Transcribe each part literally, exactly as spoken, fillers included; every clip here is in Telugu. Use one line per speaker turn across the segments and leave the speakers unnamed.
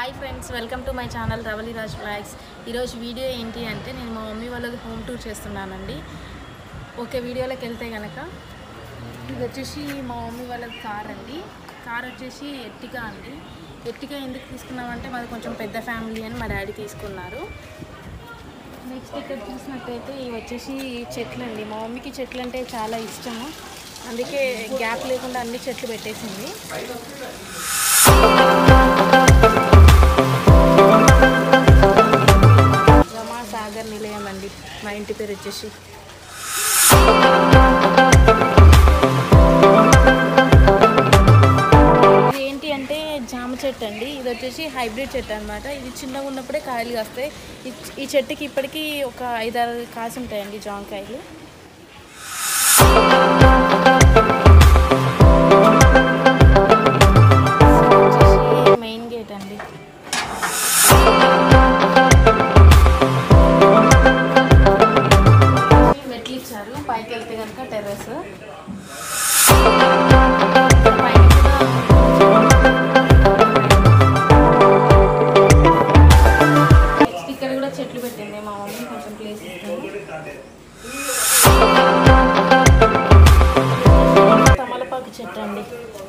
Hi friends, welcome to my channel Ravali Raj vlogs. ఈరోజు వీడియో ఏంటి అంటే నేను మా మమ్మీ వాళ్ళది హోమ్ టూర్ చేస్తున్నానండి. ఓకే, వీడియోలోకి వెళ్తే కనుక ఇది వచ్చేసి మా మమ్మీ వాళ్ళది కార్ అండి. కార్ వచ్చేసి ఎర్టిగా అండి. ఎర్టిగా ఎందుకు తీసుకున్నామంటే మాది కొంచెం పెద్ద ఫ్యామిలీ అని మా డాడీ తీసుకున్నారు. నెక్స్ట్ ఇక్కడ చూసినట్టయితే ఇవి వచ్చేసి చెట్లు అండి. మా మమ్మీకి చెట్లు అంటే చాలా ఇష్టము, అందుకే గ్యాప్ లేకుండా అన్ని చెట్లు పెట్టేసింది. రమా సాగర్ నిలయం అండి మా ఇంటి పేరు వచ్చేసి. ఇది ఏంటి అంటే జామ చెట్టు అండి. ఇది వచ్చేసి హైబ్రిడ్ చెట్టు అనమాట. ఇది చిన్నగా ఉన్నప్పుడే కాయలు కాస్తాయి. ఈ చెట్టుకి ఇప్పటికీ ఒక ఐదారు కాసు ఉంటాయండి జామకాయలు. మెయిన్ గేట్ అండి. మెట్లు ఇచ్చారు, పైకి వెళ్తే కనుక టెర్రస్. నెక్స్ట్ ఇక్కడ కూడా చెట్లు పెట్టింది మా మమ్మీ, కొంచెం ప్లేస్ ఇస్తుంది. తమలపాకు చెట్టు అండి.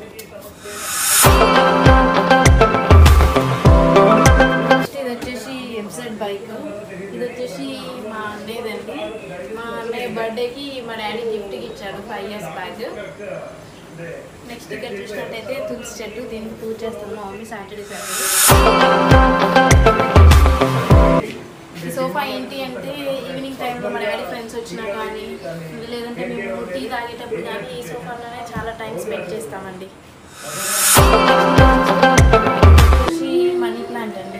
నెక్స్ట్ ఇది వచ్చేసి ఎఫ్జెడ్ బైక్. ఇది వచ్చేసి మా అన్నయ్యదండి. మా అన్నయ్య బర్త్డేకి మా డాడీ గిఫ్ట్కి ఇచ్చాడు ఫైవ్ ఇయర్స్ బ్యాక్. నెక్స్ట్ ఇక్కడ చూసినట్టయితే తులసి చెట్టు, దీనికి పూజ చేస్తాను మా మమ్మీ సాటర్డే సాటర్డే. ఈ సోఫా ఏంటి అంటే ఈవినింగ్ టైంలో మా డాడీ ఫ్రెండ్స్ వచ్చినా కానీ లేదంటే మేము టీ తాగేటప్పుడు కానీ ఈ సోఫాలోనే చాలా టైం స్పెండ్ చేస్తామండి. మనీ ప్లాంట్ అండి.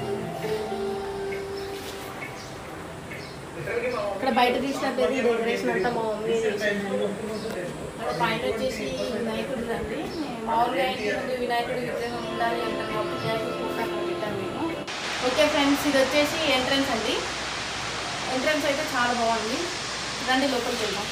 ఇక్కడ బయట తీసినట్టయితే డెకరేషన్ అంతా మా మమ్మీ చేసింది. అక్కడ పైన వచ్చేసి వినాయకుడు అండి. మామూలుగా ఇంటి ముందు వినాయకుడి విగ్రహం ఉండాలి అంటాం కాబట్టి వినాయకుడు ఫోటో పెట్టాము మేము. ఓకే ఫ్రెండ్స్, ఇది వచ్చేసి ఎంట్రన్స్ అండి. ఎంట్రన్స్ అయితే చాలా బాగుంది. రండి లోపలికి వెళ్దాం.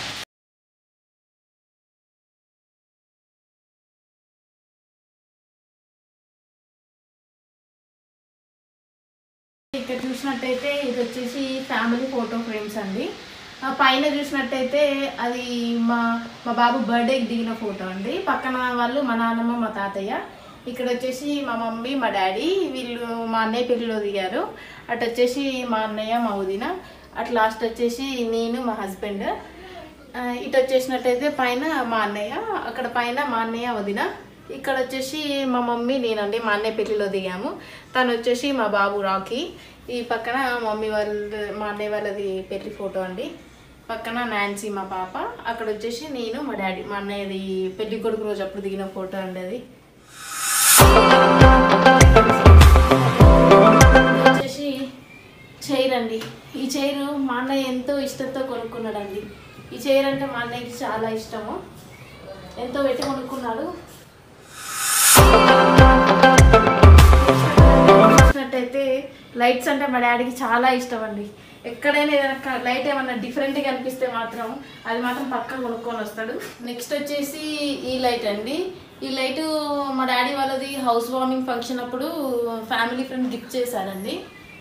ఇక్కడ చూసినట్టయితే ఇది వచ్చేసి ఫ్యామిలీ ఫోటో ఫ్రేమ్స్ అండి. పైన చూసినట్టయితే అది మా మా బాబు బర్త్డేకి దిగిన ఫోటో అండి. పక్కన వాళ్ళు మా నాన్నమ్మ మా తాతయ్య. ఇక్కడ వచ్చేసి మా మమ్మీ మా డాడీ, వీళ్ళు మా అన్నయ్య పెళ్ళిలో దిగారు. అటు వచ్చేసి మా అన్నయ్య మా వదిన, అటు లాస్ట్ వచ్చేసి నేను మా హస్బెండ్. ఇటు వచ్చేసినట్టయితే పైన మా అన్నయ్య, అక్కడ పైన మా అన్నయ్య వదిన. ఇక్కడ వచ్చేసి మా మమ్మీ నేనండి. మా అన్నయ్య పెళ్ళిలో దిగాము. తను వచ్చేసి మా బాబు రాకీ. ఈ పక్కన మమ్మీ వాళ్ళ మా అన్నయ్య వాళ్ళది పెళ్లి ఫోటో అండి. పక్కన నాన్సీ మా పాప. అక్కడ వచ్చేసి నేను మా డాడీ, మా అన్నయ్యది పెళ్లి కొడుకు రోజు అప్పుడు దిగిన ఫోటో అండి అది. వచ్చేసి చైర్ అండి. ఈ చైర్ మా అన్నయ్య ఎంతో ఇష్టంతో కొనుక్కున్నాడండి. ఈ చైర్ అంటే మా అన్నయ్యకి చాలా ఇష్టము, ఎంతో పెట్టి కొనుక్కున్నాడు. చూసినట్టయితే లైట్స్ అంటే మా డాడీకి చాలా ఇష్టం అండి. ఎక్కడైనా ఏదైనా లైట్ ఏమన్నా డిఫరెంట్గా అనిపిస్తే మాత్రం అది మాత్రం పక్కా కొనుక్కొని వస్తాడు. నెక్స్ట్ వచ్చేసి ఈ లైట్ అండి. ఈ లైట్ మా డాడీ వాళ్ళది హౌస్ వార్మింగ్ ఫంక్షన్ అప్పుడు ఫ్యామిలీ ఫ్రెండ్ గిఫ్ట్ చేశారండి.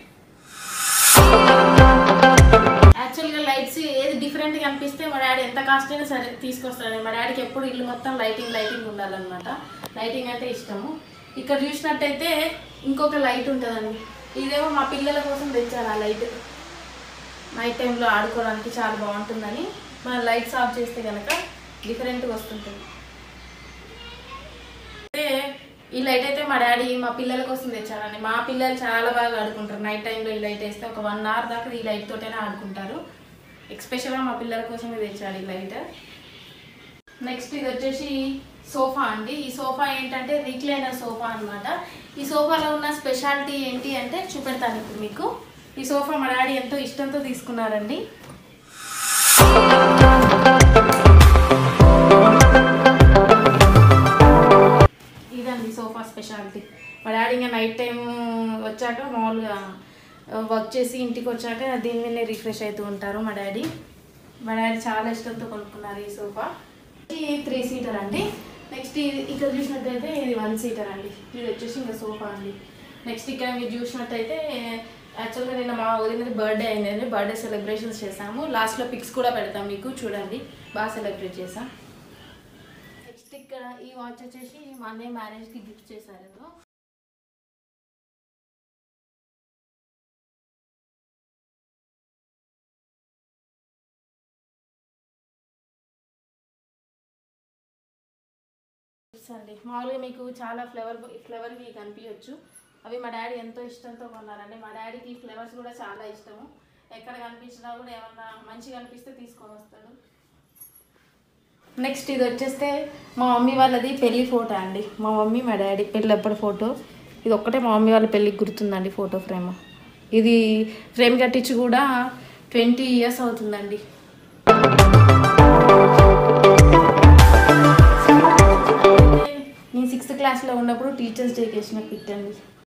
యాక్చువల్గా లైట్స్ ఏది డిఫరెంట్గా అనిపిస్తే మా డాడీ ఎంత కాస్ట్ అయినా సరే తీసుకొస్తాడు. మా డాడీకి ఎప్పుడు ఇల్లు మొత్తం లైటింగ్ లైటింగ్ ఉండాలన్నమాట. లైటింగ్ అంటే ఇష్టము. ఇక్కడ చూసినట్టయితే ఇంకొక లైట్ ఉంటుందండి. ఇదేమో మా పిల్లల కోసం తెచ్చారు. ఆ లైట్ నైట్ టైంలో ఆడుకోవడానికి చాలా బాగుంటుందని మన లైట్స్ ఆఫ్ చేస్తే కనుక డిఫరెంట్గా వస్తుంటుంది. అంటే ఈ లైట్ అయితే మా డాడీ మా పిల్లల కోసం తెచ్చారండి. మా పిల్లలు చాలా బాగా ఆడుకుంటారు. నైట్ టైంలో ఈ లైట్ వేస్తే ఒక వన్ అవర్ దాకా ఈ లైట్ తోటైనా ఆడుకుంటారు. ఎక్స్పెషల్గా మా పిల్లల కోసమే తెచ్చాడు ఈ లైట్. నెక్స్ట్ ఇది వచ్చేసి సోఫా అండి. ఈ సోఫా ఏంటంటే రిక్లైనర్ సోఫా అనమాట. ఈ సోఫాలో ఉన్న స్పెషాలిటీ ఏంటి అంటే చూపెడతాను ఇప్పుడు మీకు. ఈ సోఫా మా డాడీ ఎంతో ఇష్టంతో తీసుకున్నారండి. ఇదండి సోఫా స్పెషాలిటీ. మా డాడీ ఇంకా నైట్ టైం వచ్చాక మామూలుగా వర్క్ చేసి ఇంటికి వచ్చాక దీని మీదనే రిఫ్రెష్ అవుతూ ఉంటారు మా డాడీ. మా డాడీ చాలా ఇష్టంతో కొనుక్కున్నారు ఈ సోఫా. ఇది త్రీ సీటర్ అండి. నెక్స్ట్ ఇది ఇక్కడ చూసినట్టయితే ఇది వన్ సీటర్ అండి. ఇది వచ్చేసి ఇంకా సోఫా అండి. నెక్స్ట్ ఇక్కడ మీరు చూసినట్టయితే యాక్చువల్గా నిన్న మా వదినది బర్త్డే అయిందండి. బర్త్డే సెలబ్రేషన్స్ చేసాము. లాస్ట్లో పిక్స్ కూడా పెడతాం మీకు చూడండి. బాగా సెలబ్రేట్ చేసాం. నెక్స్ట్ ఇక్కడ ఈ వాచ్ వచ్చేసి మా అన్నయ్య మ్యారేజ్కి గిఫ్ట్ చేశారు. అండి మామూలుగా మీకు చాలా ఫ్లవర్ ఫ్లవర్వి కనిపించవచ్చు. అవి మా డాడీ ఎంతో ఇష్టంతో కొన్నారండి. మా డాడీకి ఫ్లవర్స్ కూడా చాలా ఇష్టము. ఎక్కడ కనిపించినా కూడా ఏమన్నా మంచిగా అనిపిస్తే తీసుకొని వస్తాడు. నెక్స్ట్ ఇది వచ్చేస్తే మా మమ్మీ వాళ్ళది పెళ్ళి ఫోటో అండి. మా మమ్మీ మా డాడీ పెళ్ళప్పుడు ఫోటో. ఇది ఒక్కటే మా మమ్మీ వాళ్ళ పెళ్ళికి గుర్తుందండి ఫోటో ఫ్రేమ్. ఇది ఫ్రేమ్ కట్టించి కూడా ట్వంటీ ఇయర్స్ అవుతుందండి. నేను సిక్స్త్ క్లాస్లో ఉన్నప్పుడు టీచర్స్ డేకి వేసిన పిక్ అండి.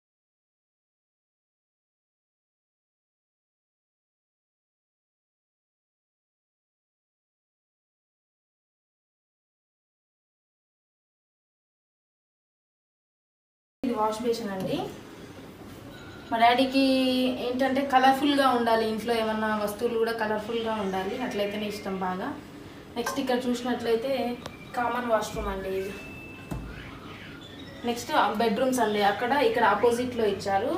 ఇది వాష్ బేసిన్ అండి. మా డాడీకి ఏంటంటే కలర్ఫుల్గా ఉండాలి, ఇంట్లో ఏమన్నా వస్తువులు కూడా కలర్ఫుల్గా ఉండాలి, అట్లయితేనే ఇష్టం బాగా. నెక్స్ట్ ఇక్కడ చూసినట్లయితే కామన్ వాష్రూమ్ అండి ఇది. నెక్స్ట్ బెడ్రూమ్స్ అండి. అక్కడ ఇక్కడ ఆపోజిట్లో ఇచ్చారు.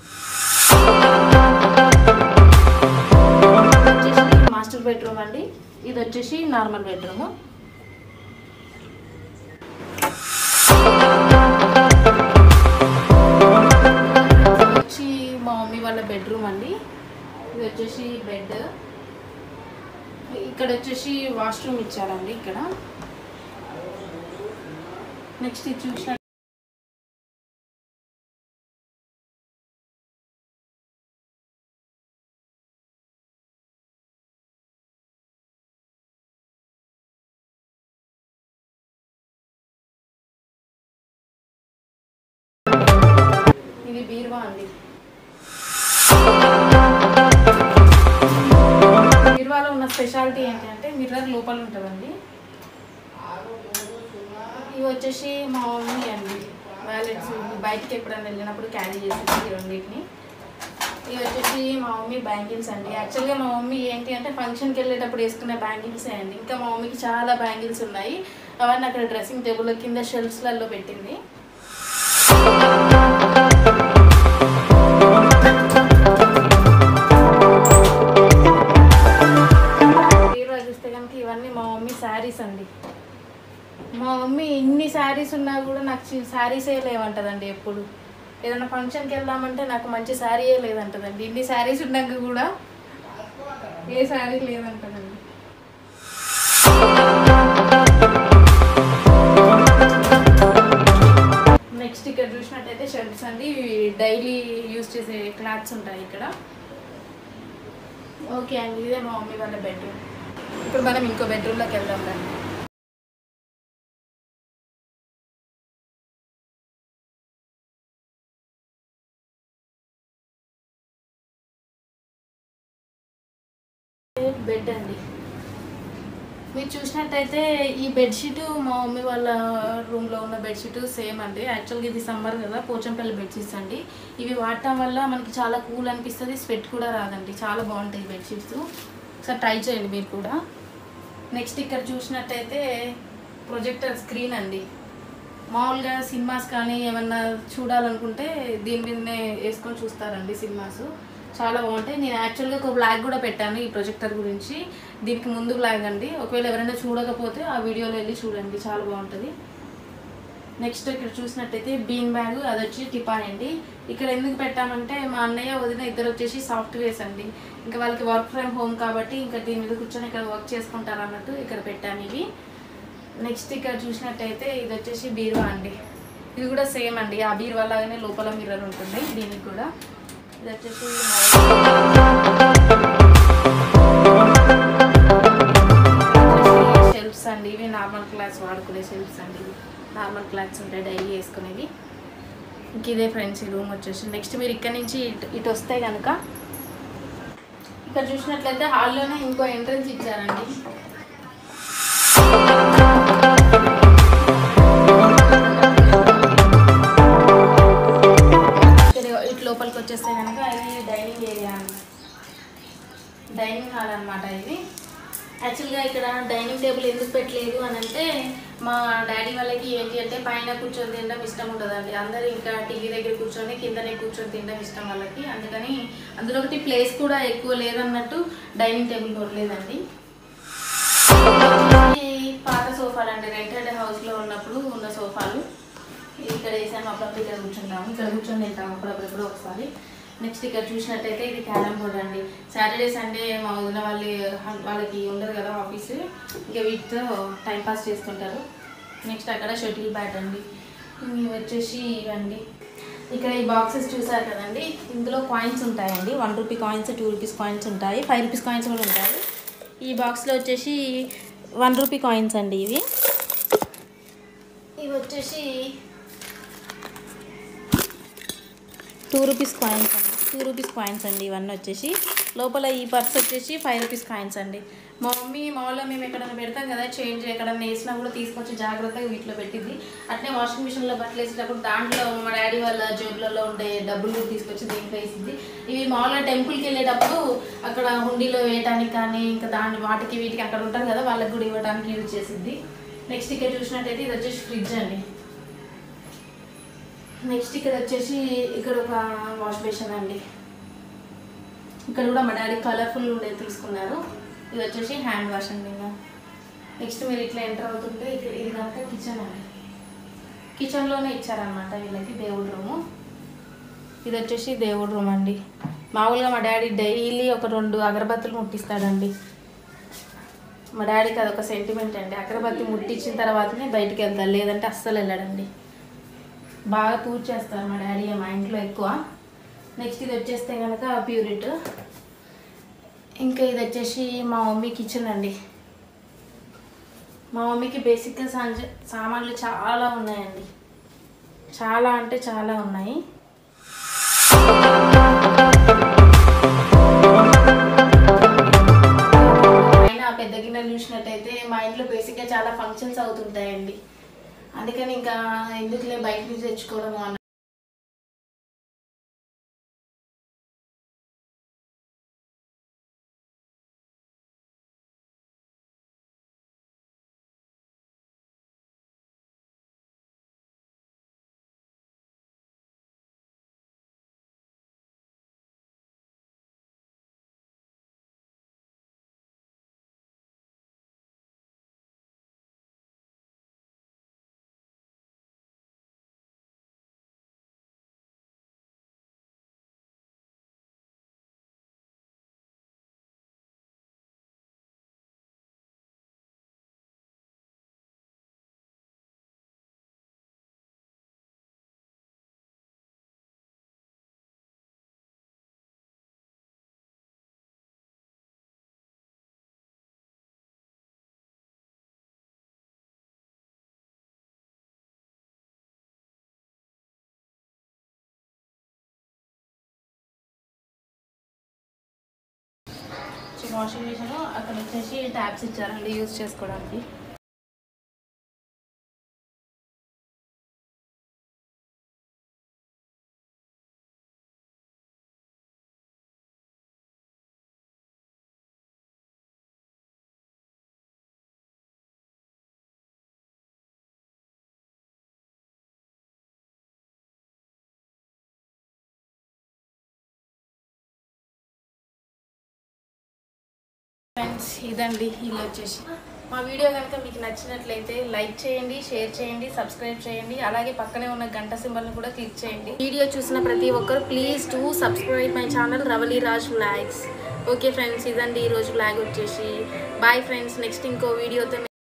మాస్టర్ బెడ్రూమ్ అండి. ఇది వచ్చేసి నార్మల్ బెడ్రూమ్. వచ్చి మా మమ్మీ వాళ్ళ బెడ్రూమ్ అండి. ఇది వచ్చేసి బెడ్. ఇక్కడ వచ్చేసి వాష్రూమ్ ఇచ్చారండి ఇక్కడ. నెక్స్ట్ ఇది చూసిన ఇది బీరువా అండి. బీరువాలో ఉన్న స్పెషాలిటీ ఏంటంటే మిర్రర్ లోపల ఉంటుందండి. ఇవి వచ్చేసి మా మమ్మీ అండి వ్యాలెట్స్ బయటికి ఎప్పుడైనా వెళ్ళినప్పుడు క్యారీ చేసేది ఈ రెండింటిని. ఇవి వచ్చేసి మా మమ్మీ బ్యాంగిల్స్ అండి. యాక్చువల్గా మా మమ్మీ ఏంటి అంటే ఫంక్షన్కి వెళ్ళేటప్పుడు వేసుకునే బ్యాంగిల్సే అండి. ఇంకా మా మమ్మీకి చాలా బ్యాంగిల్స్ ఉన్నాయి. అవన్నీ అక్కడ డ్రెస్సింగ్ టేబుల్ కింద షెల్ఫ్స్లలో పెట్టింది. బీరువా చూస్తే కనుక ఇవన్నీ మా మమ్మీ శారీస్ అండి. మా మమ్మీ ఇన్ని శారీస్ ఉన్నా కూడా నాకు శారీసే లేవంటదండి. ఎప్పుడు ఏదైనా ఫంక్షన్కి వెళ్దామంటే నాకు మంచి శారీయే లేదంటదండి. ఇన్ని శారీస్ ఉన్నాక కూడా ఏ శారీ లేదంటదండి. నెక్స్ట్ ఇక్కడ చూసినట్టయితే షర్ట్స్ అండి. డైలీ యూజ్ చేసే క్లాత్స్ ఉంటాయి ఇక్కడ. ఓకే అండి, ఇదే మా మమ్మీ వాళ్ళ బెడ్రూమ్. ఇప్పుడు మనం ఇంకో బెడ్రూమ్లోకి వెళ్దాం రండి. బెడ్ అండి. మీరు చూసినట్టయితే ఈ బెడ్షీట్ మా మమ్మీ వాళ్ళ రూమ్లో ఉన్న బెడ్షీట్ సేమ్ అండి. యాక్చువల్గా ఇది సమ్మర్ కదా, పోచంపల్లి బెడ్షీట్స్ అండి. ఇవి వాడటం వల్ల మనకి చాలా కూల్ అనిపిస్తుంది, స్వెట్ కూడా రాదండి. చాలా బాగుంటాయి బెడ్షీట్స్. ఒకసారి ట్రై చేయండి మీరు కూడా. నెక్స్ట్ ఇక్కడ చూసినట్టయితే ప్రొజెక్టర్ స్క్రీన్ అండి. మామూలుగా సినిమాస్ కానీ ఏమన్నా చూడాలనుకుంటే దీని మీదనే వేసుకొని చూస్తారండి సినిమాస్. చాలా బాగుంటాయి. నేను యాక్చువల్గా ఒక బ్లాగ్ కూడా పెట్టాను ఈ ప్రొజెక్టర్ గురించి. దీనికి ముందు బ్లాగ్ అండి. ఒకవేళ ఎవరైనా చూడకపోతే ఆ వీడియోలో వెళ్ళి చూడండి, చాలా బాగుంటుంది. నెక్స్ట్ ఇక్కడ చూసినట్టయితే బీన్ బ్యాగ్, అది వచ్చి టిఫాన్ అండి. ఇక్కడ ఎందుకు పెట్టామంటే మా అన్నయ్య వదిన ఇద్దరు వచ్చేసి సాఫ్ట్వేర్స్ అండి. ఇంకా వాళ్ళకి వర్క్ ఫ్రమ్ హోమ్ కాబట్టి ఇంకా దీని మీద కూర్చొని ఇక్కడ వర్క్ చేసుకుంటారు అన్నట్టు ఇక్కడ పెట్టాము ఇవి. నెక్స్ట్ ఇక్కడ చూసినట్టయితే ఇది వచ్చేసి బీరువా అండి. ఇది కూడా సేమ్ అండి. ఆ బీరువా లాగానే లోపల మిర్రర్ ఉంటుంది దీనికి కూడా. ఇది వచ్చేసి షెల్ఫ్స్ అండి. ఇవి నార్మల్ క్లాత్స్ వాడుకునే షెల్ఫ్స్ అండి. నార్మల్ క్లాత్స్ ఉంటాయి డైలీ వేసుకునేవి. ఇంక ఇదే ఫ్రెండ్స్ ఈ రూమ్ వచ్చేసి. నెక్స్ట్ మీరు ఇక్కడ నుంచి ఇటు ఇటు వస్తే కనుక ఇక్కడ చూసినట్లయితే హాల్లోనే ఇంకో ఎంట్రన్స్ ఇచ్చారండి. అనమాట ఇది. యాక్చువల్గా ఇక్కడ డైనింగ్ టేబుల్ ఎందుకు పెట్టలేదు అని అంటే మా డాడీ వాళ్ళకి ఏంటి అంటే పైన కూర్చొని తినడం ఇష్టం ఉండదండి. అందరూ ఇంకా టీవీ దగ్గర కూర్చొని కిందనే కూర్చొని తినడం ఇష్టం వాళ్ళకి. అందుకని అందులో ఒకటి ప్లేస్ కూడా ఎక్కువ లేదన్నట్టు డైనింగ్ టేబుల్ కొట్టలేదండి. పాత సోఫాలు అండి, రెంటెడ్ హౌస్లో ఉన్నప్పుడు ఉన్న సోఫాలు ఇక్కడ వేసాము. అప్పుడప్పుడు ఇక్కడ కూర్చుంటాము, ఇక్కడ కూర్చొని తింటాము అప్పుడప్పుడు ఎప్పుడో ఒకసారి. నెక్స్ట్ ఇక్కడ చూసినట్టయితే ఇది క్యారమ్ బోర్డ్ అండి. సాటర్డే సండే మా వదిన వాళ్ళు వాళ్ళకి ఉండదు కదా ఆఫీసు, ఇంకా వీటితో టైంపాస్ చేస్తుంటారు. నెక్స్ట్ అక్కడ షటిల్ బ్యాట్ అండి. ఇవి వచ్చేసి ఇవండి. ఇక్కడ ఈ బాక్సెస్ చూసారు కదండి, ఇందులో కాయిన్స్ ఉంటాయండి. One rupee coins, two rupees coins ఉంటాయి, ఫైవ్ రూపీస్ కాయిన్స్ కూడా ఉంటాయి. ఈ బాక్స్లో వచ్చేసి వన్ రూపీ కాయిన్స్ అండి. ఇవి ఇవి వచ్చేసి టూ రూపీస్ కాయిన్స్ అండి. టూ రూపీస్ కాయిన్స్ అండి ఇవన్నీ వచ్చేసి. లోపల ఈ పర్స్ వచ్చేసి ఫైవ్ రూపీస్ కాయిన్స్ అండి. మా మమ్మీ మామూలుగా మేము ఎక్కడైనా పెడతాం కదా, చేంజ్ ఎక్కడన్నా వేసినా కూడా తీసుకొచ్చి జాగ్రత్తగా వీటిలో పెట్టింది. అట్నే వాషింగ్ మిషన్లో బట్టలు వేసేటప్పుడు దాంట్లో మా డాడీ వాళ్ళ జేబులలో ఉండే డబ్బులు తీసుకొచ్చి దీంట్లో వేసింది. ఇవి మామూలుగా టెంపుల్కి వెళ్ళేటప్పుడు అక్కడ హుండీలో వేయడానికి కానీ ఇంకా దాని వాటికి వీటికి అక్కడ ఉంటారు కదా వాళ్ళకి కూడా ఇవ్వడానికి యూజ్ చేసింది. నెక్స్ట్ ఇక్కడ చూసినట్టయితే ఇది వచ్చేసి ఫ్రిడ్జ్ అండి. నెక్స్ట్ ఇక్కడ వచ్చేసి ఇక్కడ ఒక వాష్ బేసిన్ అండి. ఇక్కడ కూడా మా డాడీ కలర్ఫుల్ ఉండేది తీసుకున్నారు. ఇది వచ్చేసి హ్యాండ్ వాష్ అండి. ఇంకా నెక్స్ట్ మీరు ఇట్లా ఎంటర్ అవుతుంటే ఇక్కడ ఇది కనుక కిచెన్ అండి. కిచెన్లోనే ఇచ్చారనమాట వీళ్ళకి దేవుడి రూము. ఇది వచ్చేసి దేవుడి రూమ్ అండి. మామూలుగా మా డాడీ డైలీ ఒక రెండు అగరబత్తులు ముట్టిస్తాడండి. మా డాడీకి అదొక సెంటిమెంట్ అండి. అగరబత్తి ముట్టించిన తర్వాతనే బయటికి వెళ్తాడు, లేదంటే అస్సలు వెళ్ళాడండి. బాగా పూజ చేస్తారు మా డాడీ మా ఇంట్లో ఎక్కువ. నెక్స్ట్ ఇది వచ్చేస్తే కనుక ప్యూరిట్. ఇంకా ఇది వచ్చేసి మా మమ్మీ కిచెన్ అండి. మా మమ్మీకి బేసిక్గా సాంజ సామాన్లు చాలా ఉన్నాయండి, చాలా అంటే చాలా ఉన్నాయి. అయినా పెద్ద గిన్నెలు చూసినట్టయితే మా ఇంట్లో బేసిక్గా చాలా ఫంక్షన్స్ అవుతుంటాయండి. అందుకని ఇంకా ఎందుకులే బయట నుంచి తెచ్చుకోవడం అన్న వాషింగ్ మిషన్. అక్కడ వచ్చేసి ట్యాప్స్ ఇచ్చారండి యూజ్ చేసుకోవడానికి. ఫ్రెండ్స్ ఇదండి ఇల్లు వచ్చేసి. మా వీడియో కనుక మీకు నచ్చినట్లయితే లైక్ చేయండి, షేర్ చేయండి, సబ్స్క్రైబ్ చేయండి. అలాగే పక్కనే ఉన్న గంట సింబల్ని కూడా క్లిక్ చేయండి. వీడియో చూసిన ప్రతి ఒక్కరు please to subscribe my channel Ravali Raj vlogs. Okay friends, ఇదండి ఈరోజు వ్లాగ్ వచ్చేసి. బాయ్ ఫ్రెండ్స్, నెక్స్ట్ ఇంకో వీడియోతో